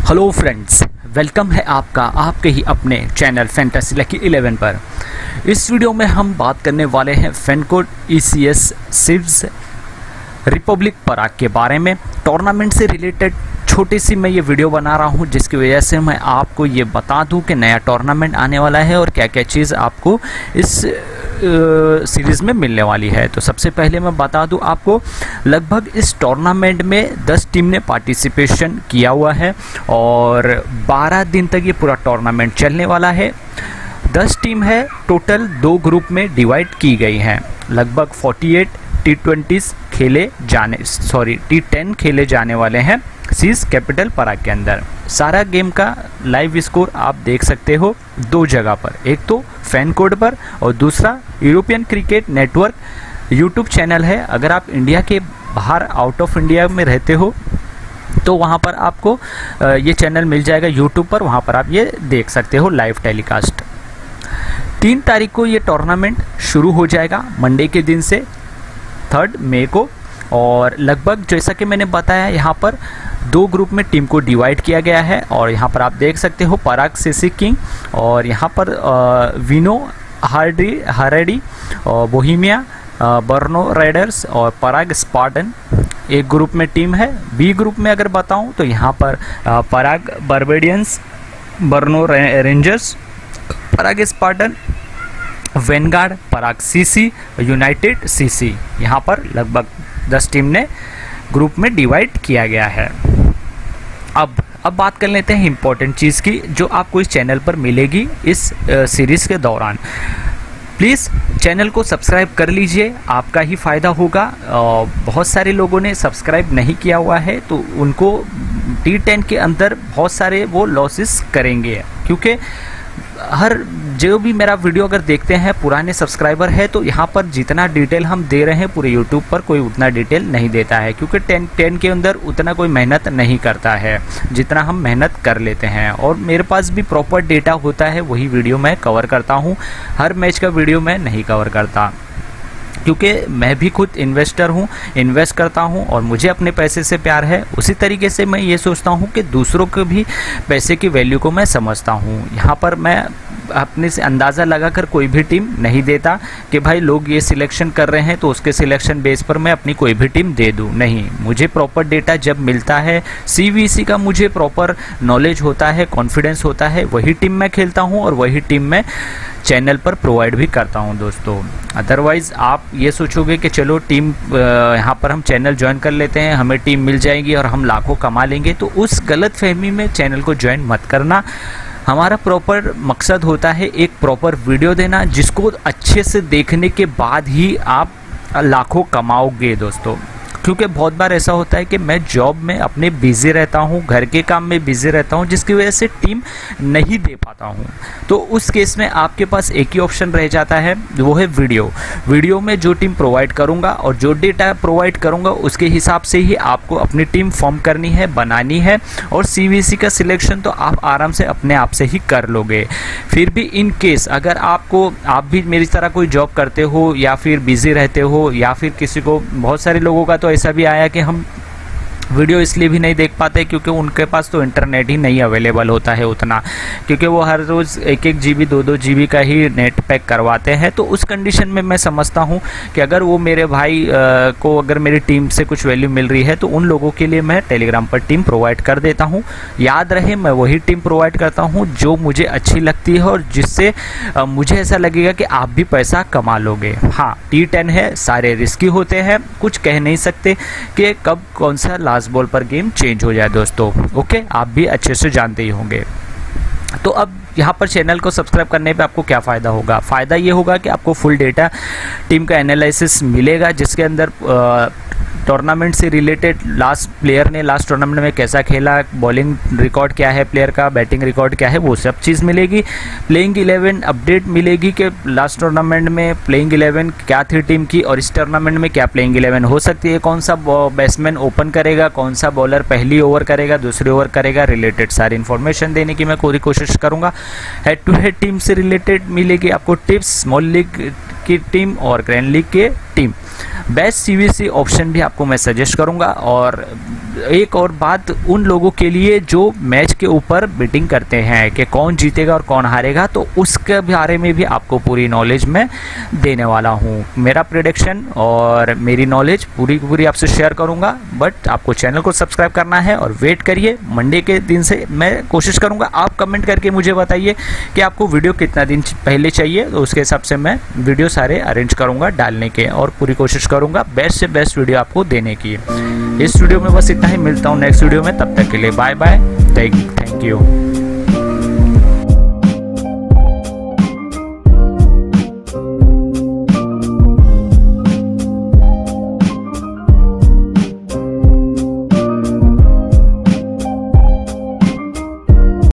Hello friends, welcome है आपका आपके ही अपने चैनल फैंटेसी लकी 11 पर। इस वीडियो में हम बात करने वाले हैं फैनकोड ECS सिव्स रिपब्लिक पराग के बारे में। टूर्नामेंट से रिलेटेड छोटी सी मैं ये वीडियो बना रहा हूँ जिसकी वजह से मैं आपको ये बता दूँ कि नया टूर्नामेंट आने वाला है और क्या क्या चीज़ आपको इस सीरीज़ में मिलने वाली है। तो सबसे पहले मैं बता दूं आपको, लगभग इस टूर्नामेंट में 10 टीम ने पार्टिसिपेशन किया हुआ है और 12 दिन तक ये पूरा टूर्नामेंट चलने वाला है। 10 टीम है, टोटल 2 ग्रुप में डिवाइड की गई हैं। लगभग 48 T20 T10 खेले जाने वाले हैं सीज कैपिटल पराग के अंदर। सारा गेम का लाइव स्कोर आप देख सकते हो 2 जगह पर, एक तो फैन कोड पर और दूसरा European cricket network YouTube channel है। अगर आप इंडिया के बाहर आउट ऑफ इंडिया में रहते हो तो वहाँ पर आपको ये चैनल मिल जाएगा यूट्यूब पर, वहाँ पर आप ये देख सकते हो लाइव टेलीकास्ट। 3 तारीख को ये टूर्नामेंट शुरू हो जाएगा, मंडे के दिन से 3 मई को। और लगभग जैसा कि मैंने बताया, यहाँ पर 2 ग्रुप में टीम को डिवाइड किया गया है और यहाँ पर आप देख सकते हो पराग सीसी किंग और यहाँ पर विनो हारेडी और बोहिमिया बर्नो राइडर्स और पराग स्पार्टन एक ग्रुप में टीम है। बी ग्रुप में अगर बताऊं तो यहाँ पर Prague Barbadians, Brno rangers, Prague Spartan, Vanguard, Prague CC, United CC, यहाँ पर लगभग 10 टीम ने ग्रुप में डिवाइड किया गया है। अब बात कर लेते हैं इम्पोर्टेंट चीज़ की जो आपको इस चैनल पर मिलेगी इस सीरीज़ के दौरान। प्लीज़ चैनल को सब्सक्राइब कर लीजिए, आपका ही फ़ायदा होगा। बहुत सारे लोगों ने सब्सक्राइब नहीं किया हुआ है तो उनको T10 के अंदर बहुत सारे वो लॉसेस करेंगे, क्योंकि हर जो भी मेरा वीडियो अगर देखते हैं पुराने सब्सक्राइबर है तो यहाँ पर जितना डिटेल हम दे रहे हैं पूरे यूट्यूब पर कोई उतना डिटेल नहीं देता है, क्योंकि 10 के अंदर उतना कोई मेहनत नहीं करता है जितना हम मेहनत कर लेते हैं। और मेरे पास भी प्रॉपर डेटा होता है, वही वीडियो मैं कवर करता हूँ। हर मैच का वीडियो मैं नहीं कवर करता, क्योंकि मैं भी खुद इन्वेस्टर हूँ, इन्वेस्ट करता हूँ और मुझे अपने पैसे से प्यार है। उसी तरीके से मैं ये सोचता हूँ कि दूसरों के भी पैसे की वैल्यू को मैं समझता हूँ। यहाँ पर मैं अपने से अंदाज़ा लगाकर कोई भी टीम नहीं देता कि भाई लोग ये सिलेक्शन कर रहे हैं तो उसके सिलेक्शन बेस पर मैं अपनी कोई भी टीम दे दूँ। नहीं, मुझे प्रॉपर डेटा जब मिलता है, CVC का मुझे प्रॉपर नॉलेज होता है, कॉन्फिडेंस होता है, वही टीम मैं खेलता हूँ और वही टीम मैं चैनल पर प्रोवाइड भी करता हूं दोस्तों। अदरवाइज़ आप ये सोचोगे कि चलो टीम यहाँ पर हम चैनल ज्वाइन कर लेते हैं, हमें टीम मिल जाएगी और हम लाखों कमा लेंगे, तो उस गलत फहमी में चैनल को ज्वाइन मत करना। हमारा प्रॉपर मकसद होता है एक प्रॉपर वीडियो देना जिसको अच्छे से देखने के बाद ही आप लाखों कमाओगे दोस्तों। क्योंकि बहुत बार ऐसा होता है कि मैं जॉब में अपने बिज़ी रहता हूँ, घर के काम में बिज़ी रहता हूँ, जिसकी वजह से टीम नहीं दे पाता हूँ। तो उस केस में आपके पास एक ही ऑप्शन रह जाता है, वो है वीडियो में जो टीम प्रोवाइड करूँगा और जो डेटा प्रोवाइड करूँगा उसके हिसाब से ही आपको अपनी टीम फॉर्म करनी है, बनानी है। और CVC का सिलेक्शन तो आप आराम से अपने आप से ही कर लोगे। फिर भी इन केस अगर आप भी मेरी तरह कोई जॉब करते हो या फिर बिज़ी रहते हो या फिर किसी को, बहुत सारे लोगों का तो ऐसा भी आया कि हम वीडियो इसलिए भी नहीं देख पाते क्योंकि उनके पास तो इंटरनेट ही नहीं अवेलेबल होता है उतना, क्योंकि वो हर रोज़ 1-1 GB 2-2 GB का ही नेट पैक करवाते हैं। तो उस कंडीशन में मैं समझता हूँ कि अगर वो मेरे भाई को अगर मेरी टीम से कुछ वैल्यू मिल रही है तो उन लोगों के लिए मैं टेलीग्राम पर टीम प्रोवाइड कर देता हूँ। याद रहे, मैं वही टीम प्रोवाइड करता हूँ जो मुझे अच्छी लगती है और जिससे मुझे ऐसा लगेगा कि आप भी पैसा कमा लोगे। हाँ, T10 है, सारे रिस्की होते हैं, कुछ कह नहीं सकते कि कब कौन सा लास्ट बॉल पर गेम चेंज हो जाए दोस्तों। ओके, आप भी अच्छे से जानते ही होंगे। तो अब यहाँ पर चैनल को सब्सक्राइब करने पे आपको क्या फ़ायदा होगा? फ़ायदा ये होगा कि आपको फुल डेटा टीम का एनालिसिस मिलेगा, जिसके अंदर टूर्नामेंट से रिलेटेड लास्ट प्लेयर ने लास्ट टूर्नामेंट में कैसा खेला, बॉलिंग रिकॉर्ड क्या है प्लेयर का, बैटिंग रिकॉर्ड क्या है, वो सब चीज़ मिलेगी। प्लेइंग 11 अपडेट मिलेगी कि लास्ट टूर्नामेंट में प्लेइंग 11 क्या थी टीम की और इस टूर्नामेंट में क्या प्लेइंग 11 हो सकती है, कौन सा बैट्समैन ओपन करेगा, कौन सा बॉलर पहली ओवर करेगा, दूसरी ओवर करेगा, रिलेटेड सारी इन्फॉर्मेशन देने की मैं पूरी कोशिश करूँगा। हेड टू हेड टीम से रिलेटेड मिलेगी आपको टिप्स, स्मॉल लीग की टीम और ग्रैंड लीग के टीम। बेस्ट सीवीसी ऑप्शन भी आपको मैं सजेस्ट करूंगा। और एक और बात उन लोगों के लिए जो मैच के ऊपर बेटिंग करते हैं कि कौन जीतेगा और कौन हारेगा, तो उसके बारे में भी आपको पूरी नॉलेज मैं देने वाला हूं। मेरा प्रेडिक्शन और मेरी नॉलेज पूरी पूरी आपसे शेयर करूंगा, बट आपको चैनल को सब्सक्राइब करना है और वेट करिए। मंडे के दिन से मैं कोशिश करूंगा, आप कमेंट करके मुझे बताइए कि आपको वीडियो कितना दिन पहले चाहिए, तो उसके हिसाब से मैं वीडियो सारे अरेंज करूंगा डालने के, और पूरी कोशिश करूंगा बेस्ट से बेस्ट वीडियो आपको देने की। इस वीडियो में बस इतना ही, मिलता हूं नेक्स्ट वीडियो में, तब तक के लिए बाय बाय, थैंक यू।